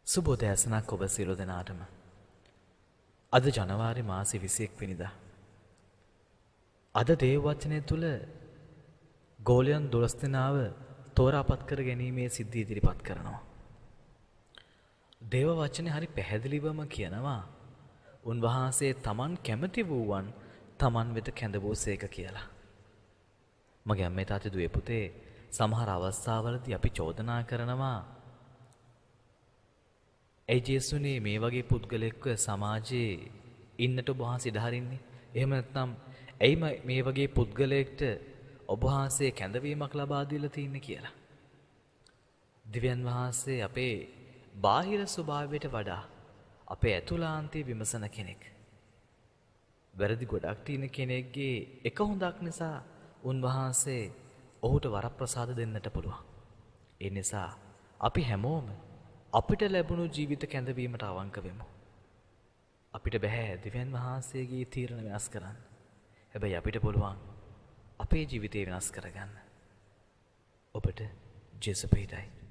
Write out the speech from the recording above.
සුබෝදෑසනක් ඔබ සියලු දෙනාටම. අද ජනවාරි මාසෙ 21 වෙනිදා. අද දේව වචනය තුල ගෝලයන් 12 දෙනාව තෝරාපත් කර ගැනීමේ සිද්ධිය ඉදිරිපත් කරනවා. දේව වචනේ හරි පැහැදිලිවම කියනවා උන්වහන්සේ Taman කැමති වූවන් Taman වෙත කැඳවූසේක කියලා. මගේ අම්මේ තාත්තේ දුවේ පුතේ සමහර අවස්ථාවලදී අපි චෝදනා කරනවා ඒ ජේසුනේ මේ වගේ පුද්ගලෙක්ව සමාජයේ ඉන්නට ඔබ වහන්සේ ඉඩ හරින්නේ. එහෙම නැත්නම් ඇයි මේ වගේ පුද්ගලයෙක්ට ඔබ වහන්සේ කැඳවීමක් ලබා දීලා තින්නේ කියලා. දිව්‍යන් වහන්සේ අපේ බාහිර ස්වභාවයට වඩා අපේ ඇතුළාන්තය විමසන කෙනෙක්. වැරදි ගොඩක් තියෙන කෙනෙක්ගේ එක හොඳක් නිසා උන්වහන්සේ ඔහුට වරප්‍රසාද දෙන්නට පුළුවන්. ඒ නිසා අපි හැමෝම අපිට ලැබුණු ජීවිත කැඳවීමට අවංක වෙමු. අපිට බෑ දිව්‍යන් වහන්සේගේ තීරණ වෙනස් කරන්න. හැබැයි අපිට පුළුවන් අපේ ජීවිතය වෙනස් කරගන්න. ඔබට ජේසුස් පිටයි.